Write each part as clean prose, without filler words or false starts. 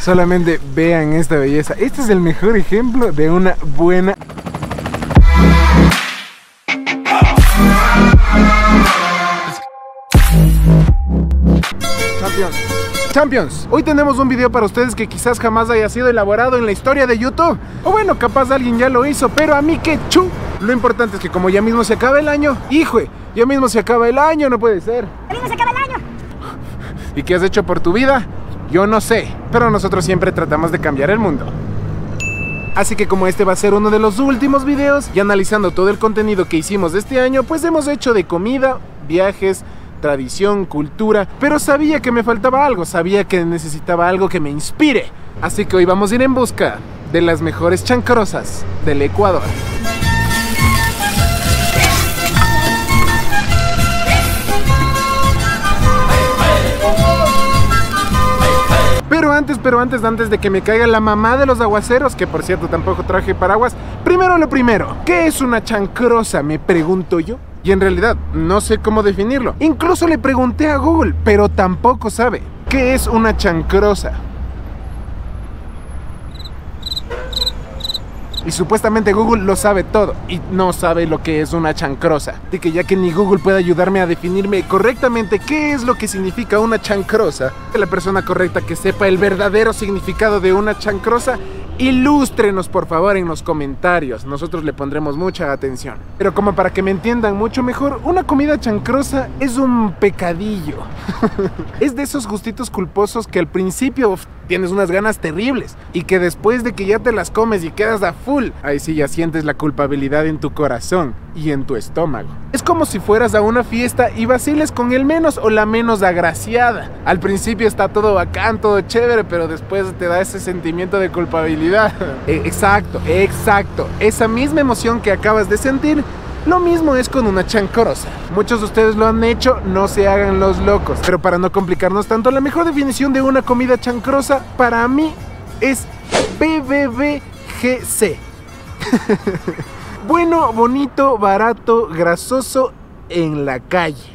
Solamente vean esta belleza. Este es el mejor ejemplo de una buena... Champions, hoy tenemos un video para ustedes que quizás jamás haya sido elaborado en la historia de YouTube. O bueno, capaz alguien ya lo hizo, pero a mí que chu. Lo importante es que como ya mismo se acaba el año, hijo, ya mismo se acaba el año, no puede ser. Ya mismo se acaba el año. ¿Y qué has hecho por tu vida? Yo no sé, pero nosotros siempre tratamos de cambiar el mundo. Así que como este va a ser uno de los últimos videos, y analizando todo el contenido que hicimos este año, pues hemos hecho de comida, viajes, tradición, cultura, pero sabía que me faltaba algo, sabía que necesitaba algo que me inspire. Así que hoy vamos a ir en busca de las mejores chancrosas del Ecuador. Pero antes de que me caiga la mamá de los aguaceros, que por cierto tampoco traje paraguas, primero lo primero, ¿qué es una chancrosa? Me pregunto yo. Y en realidad no sé cómo definirlo. Incluso le pregunté a Google, pero tampoco sabe. ¿Qué es una chancrosa? Y supuestamente Google lo sabe todo y no sabe lo que es una chancrosa. Así que ya que ni Google puede ayudarme a definirme correctamente qué es lo que significa una chancrosa, la persona correcta que sepa el verdadero significado de una chancrosa, ilústrenos por favor en los comentarios. Nosotros le pondremos mucha atención. Pero como para que me entiendan mucho mejor, una comida chancrosa es un pecadillo. Es de esos gustitos culposos que al principio tienes unas ganas terribles y que después de que ya te las comes y quedas a full, ahí sí ya sientes la culpabilidad en tu corazón y en tu estómago. Es como si fueras a una fiesta y vaciles con el menos o la menos agraciada. Al principio está todo bacán, todo chévere, pero después te da ese sentimiento de culpabilidad. Exacto. Esa misma emoción que acabas de sentir, lo mismo es con una chancrosa. Muchos de ustedes lo han hecho, no se hagan los locos. Pero para no complicarnos tanto, la mejor definición de una comida chancrosa para mí es BBBGC. Bueno, bonito, barato, grasoso en la calle.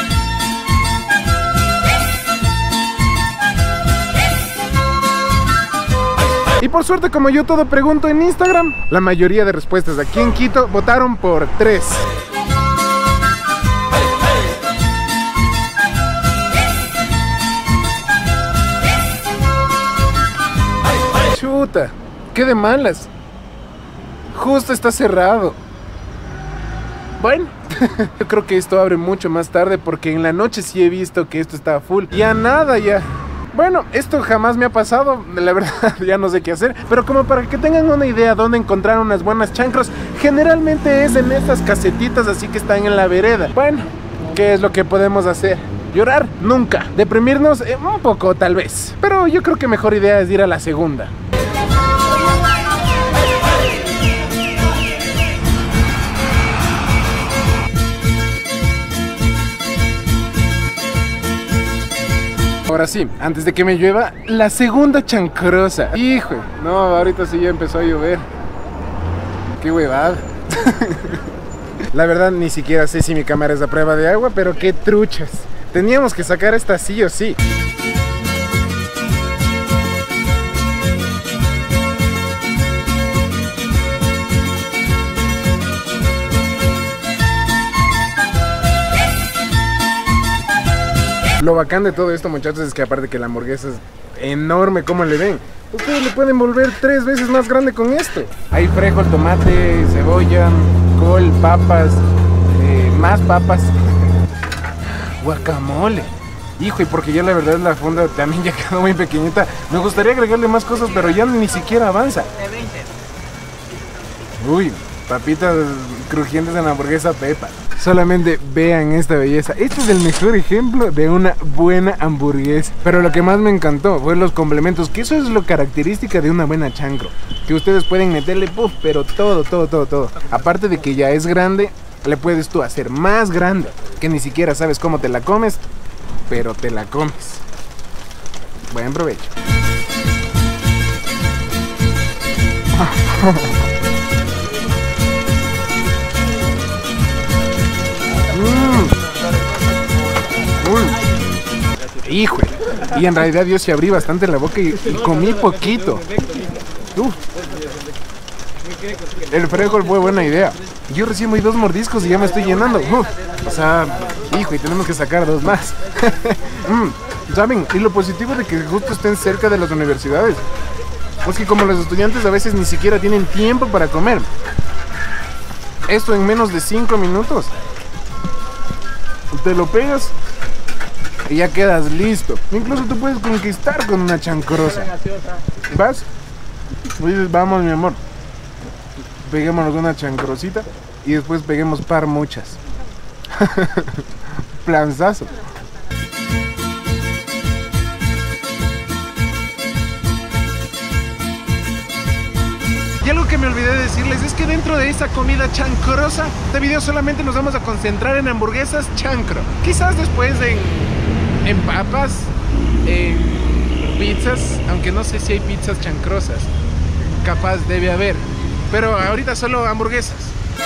Y por suerte, como yo todo pregunto en Instagram, la mayoría de respuestas aquí en Quito votaron por 3. Chuta, qué de malas. Justo está cerrado. Bueno, yo creo que esto abre mucho más tarde porque en la noche sí he visto que esto estaba full. Ya nada, ya. Bueno, esto jamás me ha pasado, la verdad ya no sé qué hacer. Pero como para que tengan una idea dónde encontrar unas buenas chancros, generalmente es en estas casetitas así que están en la vereda. Bueno, ¿qué es lo que podemos hacer? ¿Llorar? Nunca. ¿Deprimirnos? Un poco tal vez. Pero yo creo que mejor idea es ir a la segunda. Ahora sí, antes de que me llueva, la segunda chancrosa. Hijo, no, ahorita sí ya empezó a llover. Qué huevada. La verdad ni siquiera sé si mi cámara es a prueba de agua, pero qué truchas. Teníamos que sacar esta sí o sí. Lo bacán de todo esto, muchachos, es que aparte que la hamburguesa es enorme, como le ven, ustedes le pueden volver 3 veces más grande con esto. Hay frijol, tomate, cebolla, col, papas, más papas, guacamole. Hijo, y porque ya la verdad la funda también ya quedó muy pequeñita. Me gustaría agregarle más cosas, pero ya ni siquiera avanza. Uy, papitas crujientes en la hamburguesa Pepa. Solamente vean esta belleza. Este es el mejor ejemplo de una buena hamburguesa. Pero lo que más me encantó fue los complementos, que eso es lo característica de una buena chancro, que ustedes pueden meterle pero todo. Aparte de que ya es grande, le puedes tú hacer más grande, que ni siquiera sabes cómo te la comes, pero te la comes. Buen provecho. Híjole. Y en realidad yo sí abrí bastante la boca y comí poquito. Uf. El frijol fue buena idea. Yo recién voy 2 mordiscos y ya me estoy llenando. O sea, hijo, y tenemos que sacar 2 más. ¿Saben? Y lo positivo de que justo estén cerca de las universidades es que como los estudiantes a veces ni siquiera tienen tiempo para comer. Esto en menos de 5 minutos. Te lo pegas y ya quedas listo. Incluso tú puedes conquistar con una chancrosa. ¿Vas? Dices, vamos mi amor, peguémonos una chancrosita y después peguemos par muchas. Planzazo. Y algo que me olvidé de decirles es que dentro de esa comida chancrosa, este video solamente nos vamos a concentrar en hamburguesas chancro. Quizás después en papas, en pizzas, aunque no sé si hay pizzas chancrosas. Capaz debe haber, pero ahorita solo hamburguesas.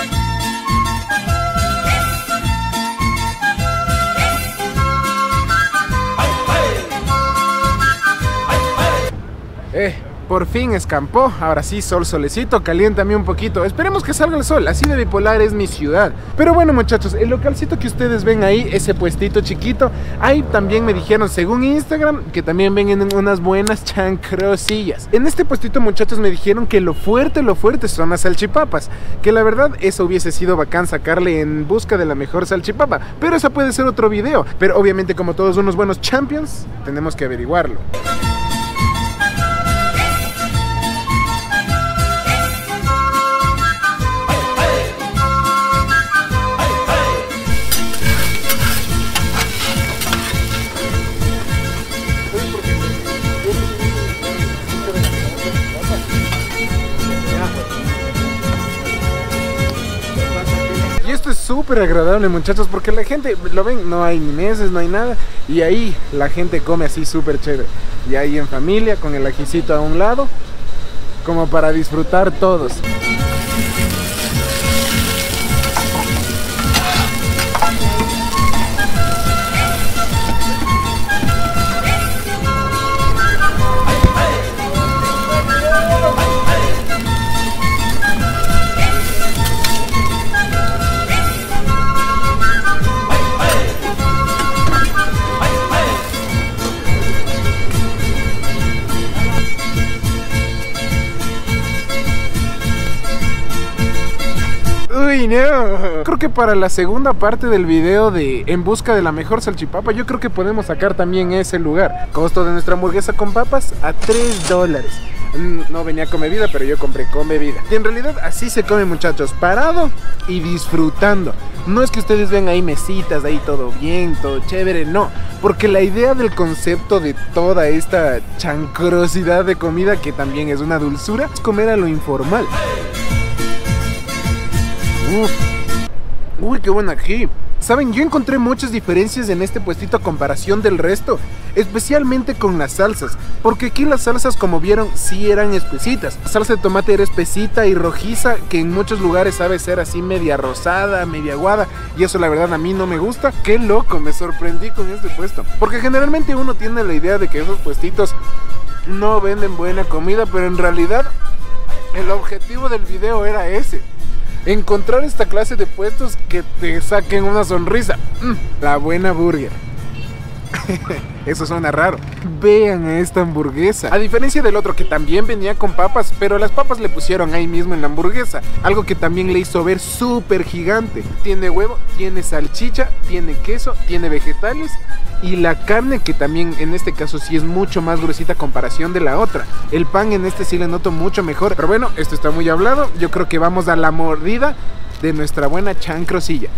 Por fin escampó, ahora sí, solecito, caliéntame un poquito. Esperemos que salga el sol, así de bipolar es mi ciudad. Pero bueno muchachos, el localcito que ustedes ven ahí, ese puestito chiquito, ahí también me dijeron, según Instagram, que también ven unas buenas chancrosillas. En este puestito muchachos me dijeron que lo fuerte son las salchipapas, que la verdad eso hubiese sido bacán sacarle en busca de la mejor salchipapa, pero eso puede ser otro video. Pero obviamente como todos unos buenos champions, tenemos que averiguarlo. Es súper agradable muchachos, porque la gente, lo ven, no hay ni mesas, no hay nada, y ahí la gente come así súper chévere, y ahí en familia con el ajicito a un lado, como para disfrutar todos. Uy, no. Creo que para la segunda parte del video de En busca de la mejor salchipapa, yo creo que podemos sacar también ese lugar. Costo de nuestra hamburguesa con papas a $3. No venía con bebida, pero yo compré con bebida. Y en realidad así se come muchachos, parado y disfrutando. No es que ustedes ven ahí mesitas, ahí todo bien, todo chévere, no. Porque la idea del concepto de toda esta chancrosidad de comida, que también es una dulzura, es comer a lo informal. Uy, qué bueno aquí. Saben, yo encontré muchas diferencias en este puestito a comparación del resto, especialmente con las salsas, porque aquí las salsas, como vieron, sí eran espesitas. La salsa de tomate era espesita y rojiza, que en muchos lugares sabe ser así media rosada, media aguada, y eso la verdad a mí no me gusta. Qué loco, me sorprendí con este puesto, porque generalmente uno tiene la idea de que esos puestitos no venden buena comida, pero en realidad el objetivo del video era ese: encontrar esta clase de puestos que te saquen una sonrisa. La buena burger. Eso suena raro. Vean esta hamburguesa. A diferencia del otro que también venía con papas, pero las papas le pusieron ahí mismo en la hamburguesa, algo que también le hizo ver súper gigante. Tiene huevo, tiene salchicha, tiene queso, tiene vegetales y la carne, que también en este caso sí es mucho más gruesita a comparación de la otra. El pan en este sí le noto mucho mejor. Pero bueno, esto está muy hablado. Yo creo que vamos a la mordida de nuestra buena chancrosilla.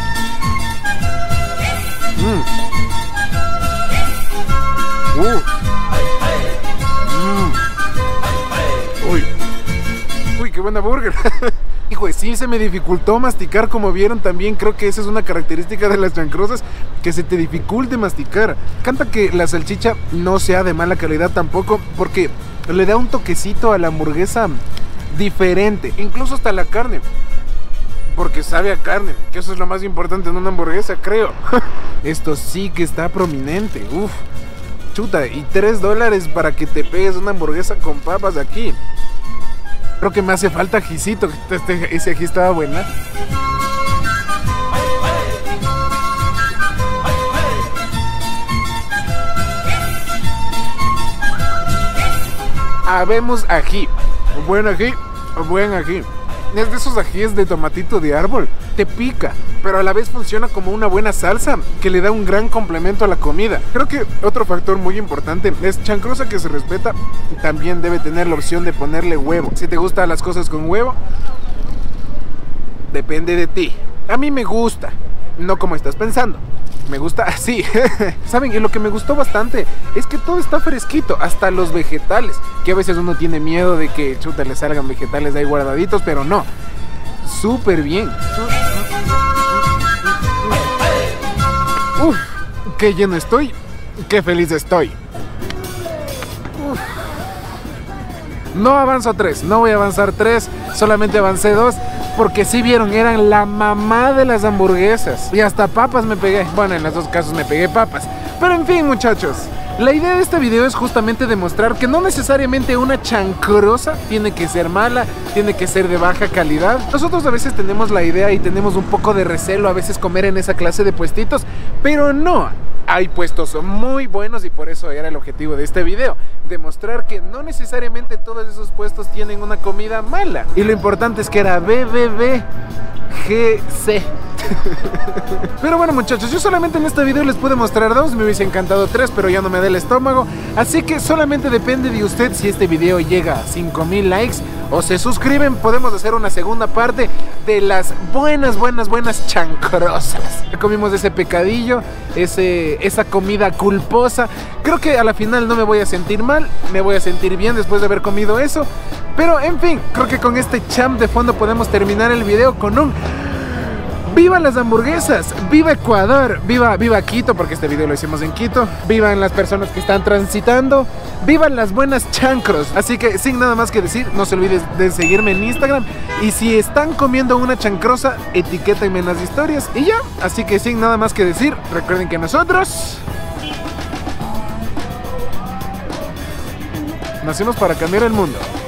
Uy, qué buena burger. Hijo, sí se me dificultó masticar, como vieron también. Creo que esa es una característica de las chancrosas, que se te dificulte masticar. Canta que la salchicha no sea de mala calidad tampoco, porque le da un toquecito a la hamburguesa diferente. Incluso hasta la carne. porque sabe a carne, que eso es lo más importante en una hamburguesa, creo. Esto sí que está prominente, uff. Chuta, y $3 para que te pegues una hamburguesa con papas aquí. Creo que me hace falta ajicito, ese ají estaba buena. Habemos ají, buen ají, buen ají. Es de esos ajíes de tomatito de árbol, te pica, pero a la vez funciona como una buena salsa que le da un gran complemento a la comida. Creo que otro factor muy importante es chancrosa que se respeta, también debe tener la opción de ponerle huevo. Si te gustan las cosas con huevo, depende de ti. A mí me gusta, no como estás pensando. Me gusta así. ¿Saben? Y lo que me gustó bastante es que todo está fresquito, hasta los vegetales, que a veces uno tiene miedo de que chuta le salgan vegetales ahí guardaditos, pero no. Súper bien. Uf, qué lleno estoy, qué feliz estoy. Uf. No avanzo 3, no voy a avanzar 3, solamente avancé 2. Porque si vieron, eran la mamá de las hamburguesas. Y hasta papas me pegué. Bueno, en los dos casos me pegué papas. Pero en fin, muchachos, la idea de este video es justamente demostrar que no necesariamente una chancrosa tiene que ser mala, tiene que ser de baja calidad. Nosotros a veces tenemos la idea y tenemos un poco de recelo a veces comer en esa clase de puestitos, pero no. Hay puestos muy buenos y por eso era el objetivo de este video, demostrar que no necesariamente todos esos puestos tienen una comida mala. Y lo importante es que era BBBGC. Pero bueno, muchachos, yo solamente en este video les pude mostrar 2, me hubiese encantado 3, pero ya no me da el estómago. Así que solamente depende de usted si este video llega a 5000 likes o se suscriben. Podemos hacer una segunda parte de las buenas chancrosas. Comimos ese pecadillo, esa comida culposa. Creo que a la final no me voy a sentir mal, me voy a sentir bien después de haber comido eso. Pero en fin, creo que con este champ de fondo podemos terminar el video con un ¡viva las hamburguesas! ¡Viva Ecuador! ¡Viva Quito! Porque este video lo hicimos en Quito. ¡Vivan las personas que están transitando! ¡Vivan las buenas chancros! Así que sin nada más que decir, no se olviden de seguirme en Instagram. Y si están comiendo una chancrosa, etiquétenme en las historias. Y ya, así que sin nada más que decir, recuerden que nosotros nacimos para cambiar el mundo.